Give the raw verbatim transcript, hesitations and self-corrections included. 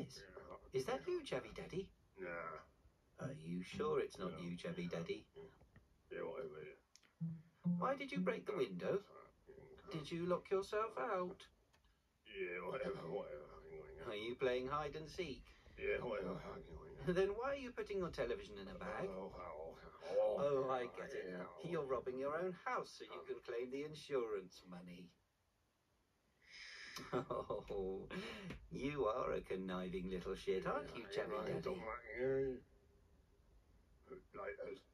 Yes. Is that you, Chavvy Daddy? Nah. Are you sure it's not you, Chavvy Daddy? Yeah, whatever. Why did you break the window? Did you lock yourself out? Yeah, whatever, whatever. Are you playing hide and seek? Yeah, whatever. Then why are you putting your television in a bag? Oh, I get it. You're robbing your own house so you can claim the insurance money. Oh, you are a conniving little shit, aren't you, Chavvy Daddy? Like,